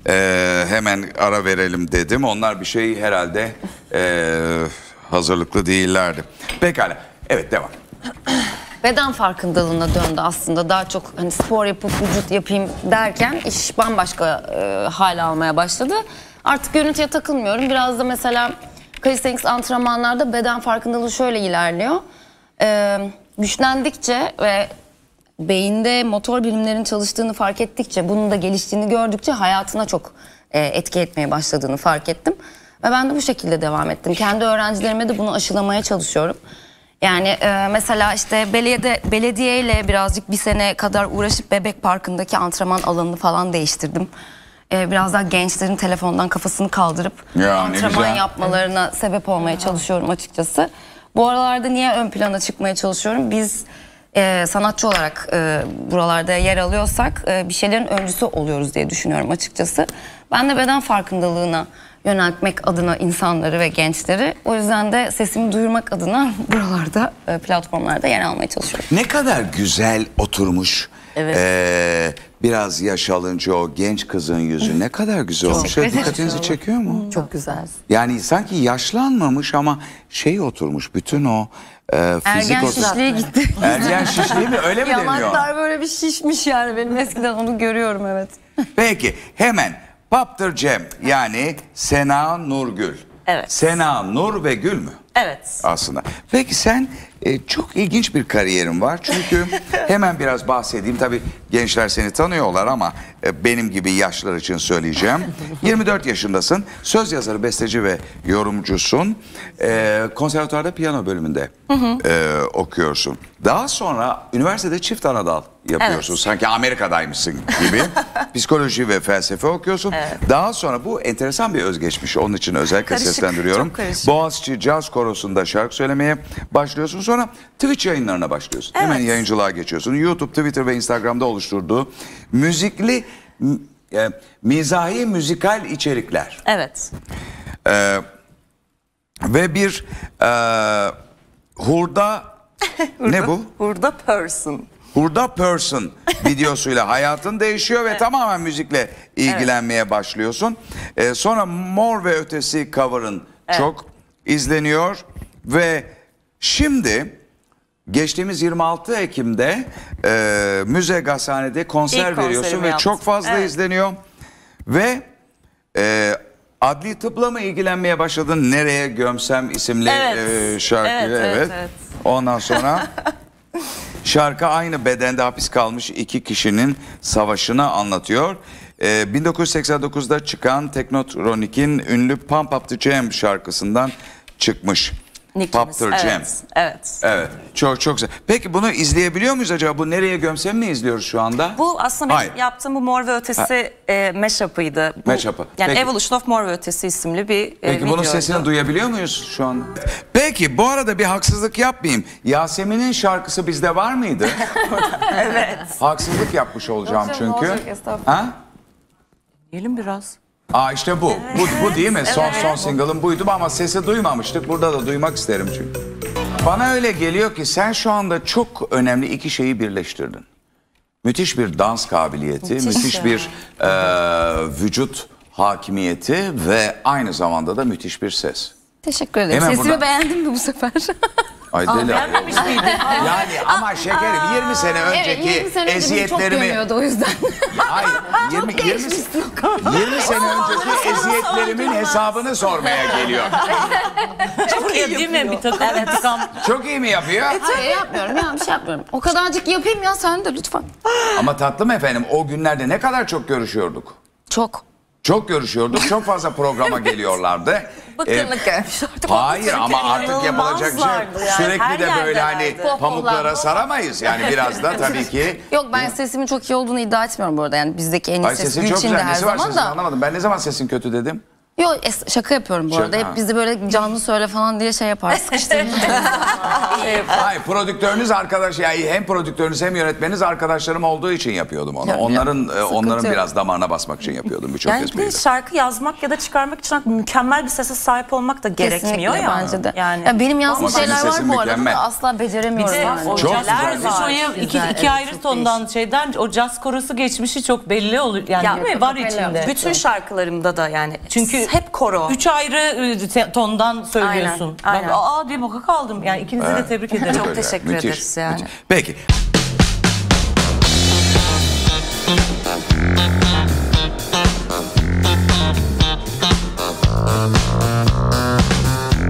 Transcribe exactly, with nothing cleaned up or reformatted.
Ee, hemen ara verelim dedim. Onlar bir şey herhalde e, hazırlıklı değillerdi. Pekala. Evet, devam. Beden farkındalığına döndü aslında. Daha çok hani spor yapıp vücut yapayım derken iş bambaşka e, hal almaya başladı. Artık görüntüye takılmıyorum. Biraz da mesela calisthenics antrenmanlarda beden farkındalığı şöyle ilerliyor. E, güçlendikçe ve beyinde motor birimlerin çalıştığını fark ettikçe, bunun da geliştiğini gördükçe hayatına çok e, etki etmeye başladığını fark ettim. Ve ben de bu şekilde devam ettim. Kendi öğrencilerime de bunu aşılamaya çalışıyorum. Yani e, mesela işte belediye, belediyeyle birazcık bir sene kadar uğraşıp Bebek Parkı'ndaki antrenman alanını falan değiştirdim. E, biraz daha gençlerin telefondan kafasını kaldırıp ya, antrenman yapmalarına sebep olmaya çalışıyorum açıkçası. Bu aralarda niye ön plana çıkmaya çalışıyorum? Biz e, sanatçı olarak e, buralarda yer alıyorsak e, bir şeylerin öncüsü oluyoruz diye düşünüyorum açıkçası. Ben de beden farkındalığına yöneltmek adına insanları ve gençleri, o yüzden de sesimi duyurmak adına buralarda, platformlarda yer almaya çalışıyorum. Ne kadar güzel oturmuş. Evet. Ee, biraz yaş alınca o genç kızın yüzü ne kadar güzel olmuş. Dikkatinizi çekiyor mu? Çok güzel. Yani sanki yaşlanmamış ama şey oturmuş, bütün o e, fizik ergen şişliğe gitti. Ergen şişliği mi? Öyle mi deniyor? Yanaklar böyle bir şişmiş yani, benim eskiden onu görüyorum, evet. Peki hemen Paptır Cem, yani Sena Nurgül. Evet. Sena Nur ve Gül mü? Evet. Aslında. Peki sen e, çok ilginç bir kariyerin var. Çünkü hemen biraz bahsedeyim. Tabii gençler seni tanıyorlar ama e, benim gibi yaşlılar için söyleyeceğim. yirmi dört yaşındasın. Söz yazarı, besteci ve yorumcusun. E, konservatuvarda piyano bölümünde hı hı. E, okuyorsun. Daha sonra üniversitede çift anadal yapıyorsun. Evet. Sanki Amerika'daymışsın gibi. Psikoloji ve felsefe okuyorsun. Evet. Daha sonra, bu enteresan bir özgeçmiş. Onun için özellikle karışık, seslendiriyorum. çok Boğaziçi Caz Korosu'nda şarkı söylemeye başlıyorsun. Sonra Twitch yayınlarına başlıyorsun. Evet. Hemen yayıncılığa geçiyorsun. YouTube, Twitter ve Instagram'da oluşturduğu müzikli, e, mizahi müzikal içerikler. Evet. E, ve bir e, hurda, ne bu? Hurda person. Hurda person videosuyla hayatın değişiyor ve evet. tamamen müzikle ilgilenmeye evet. başlıyorsun. E, sonra Mor ve Ötesi cover'ın evet. çok izleniyor ve şimdi geçtiğimiz yirmi altı Ekim'de e, Müze Gazhane'de konser İlk veriyorsun ve yaptım. çok fazla evet. izleniyor ve e, adli tıpla mı ilgilenmeye başladın? Nereye Gömsem isimli evet. e, şarkıyla evet, evet. evet, evet. Ondan sonra şarkı aynı bedende hapis kalmış iki kişinin savaşını anlatıyor. Ee, bin dokuz yüz seksen dokuz'da çıkan Teknotronik'in ünlü Pump Up the Jam şarkısından çıkmış. Pump the evet, Jam. Evet. Evet. Çok çok güzel. Peki bunu izleyebiliyor muyuz acaba? Bu Nereye Gömsem mi izliyoruz şu anda? Bu aslında benim Hayır. yaptığım bu Mor ve Ötesi e, mashup''ıydı. Mashup''ı. Yani Peki. Evolution of Mor ve Ötesi isimli bir e, Peki bunun sesini duyabiliyor muyuz şu an? Peki bu arada bir haksızlık yapmayayım. Yasemin'in şarkısı bizde var mıydı? Evet. Haksızlık yapmış olacağım çünkü. Ha? Diyelim biraz. Aa işte bu. Evet. Bu, bu değil mi? Evet. Son son single'ın buydu ama sesi duymamıştık. Burada da duymak isterim çünkü. Bana öyle geliyor ki sen şu anda çok önemli iki şeyi birleştirdin. Müthiş bir dans kabiliyeti, müthiş, müthiş bir e, vücut hakimiyeti ve aynı zamanda da müthiş bir ses. Teşekkür ederim. Hemen Sesimi burada... beğendin mi bu sefer? Ay deli. Beğenmemiş miydin? Yani ama şekerim yirmi sene önceki evet, yirmi sene eziyetlerimi... çok gömüyordu o yüzden. Hayır, yirmi, yirmi, yirmi sene önceki eziyetlerimin hesabını sormaya geliyor. Çok iyi değil mi? Bir takım evet. Çok iyi mi yapıyor? Hayır yapmıyorum ya, bir şey yapmıyorum. O kadarcık yapayım ya, sen de lütfen. Ama tatlım efendim, o günlerde ne kadar çok görüşüyorduk. Çok. Çok görüşüyorduk. Çok fazla programa geliyorlardı. Bıkkınlık gelmiş artık. Hayır ama artık yapılacak bir şey yok. Yani. Sürekli Her de böyle hani pamuklara saramayız. Yani biraz da tabii ki. Yok, ben sesimin çok iyi olduğunu iddia etmiyorum bu arada. Yani bizdeki en iyi ses Gülçin'de her güzel. zaman Sesin da. Anlamadım. Ben ne zaman sesin kötü dedim? Yok es- şaka yapıyorum bu Şaka, arada. ha. Hep bizi böyle canlı söyle falan diye şey yapar. Sıkıştırır. Hayır, prodüktörünüz arkadaş, yani hem prodüktörünüz hem yönetmeniniz arkadaşlarım olduğu için yapıyordum onu. Yok, Onların yok. e, onların Sıkıntı yok. biraz damarına basmak için yapıyordum birçok Yani bir espriyi. de şarkı yazmak ya da çıkarmak için mükemmel bir sese sahip olmak da gerekmiyor Kesinlikle ya. bence de. Yani Ya benim yazdığım Ama senin şeyler var sesin bu arada mükemmel. da asla beceremiyorum. Bir de yani. o Çok caz güzel. korosu iki, Güzel, iki evet, ayrı çok tondan şeyden o caz korosu geçmişi çok belli olur. Yani Ya, değil mi? Var belli içinde. bütün şarkılarımda da yani Çünkü hep koro. Üç ayrı e, te- tondan söylüyorsun. Aynen, aynen. Ben aa diye baka kaldım. Yani ikinizi de tebrik ederim. Çok Öyle, teşekkür müthiş, ederiz yani. müthiş. Peki.